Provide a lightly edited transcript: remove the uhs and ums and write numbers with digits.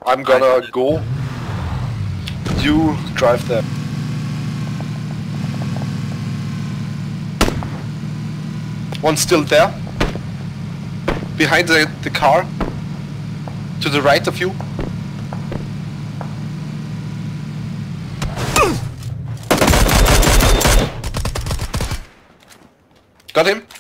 I'm gonna go. You drive there. One's still there. Behind the car. To the right of you. Got him.